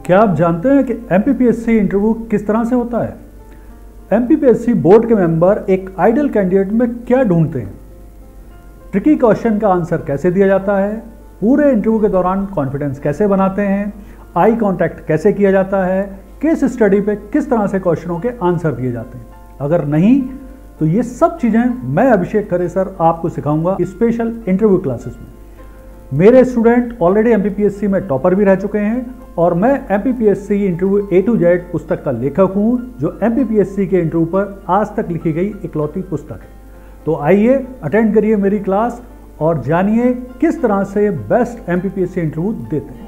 क्या आप जानते हैं कि एमपीपीएससी इंटरव्यू किस तरह से होता है? एमपीपीएससी बोर्ड के मेंबर एक आइडियल कैंडिडेट में क्या ढूंढते हैं, ट्रिकी क्वेश्चन का आंसर कैसे दिया जाता है, पूरे इंटरव्यू के दौरान कॉन्फिडेंस कैसे बनाते हैं, आई कांटेक्ट कैसे किया जाता है, केस स्टडी पे किस तरह से क्वेश्चनों के आंसर दिए जाते हैं। अगर नहीं तो ये सब चीज़ें मैं अभिषेक खरे सर आपको सिखाऊंगा स्पेशल इंटरव्यू क्लासेस में। मेरे स्टूडेंट ऑलरेडी एमपीपीएससी में टॉपर भी रह चुके हैं और मैं MPPSC interview A to Z पुस्तक का लेखक हूं, जो एमपीपीएससी के इंटरव्यू पर आज तक लिखी गई इकलौती पुस्तक है। तो आइए अटेंड करिए मेरी क्लास और जानिए किस तरह से बेस्ट एमपीपीएससी इंटरव्यू देते हैं।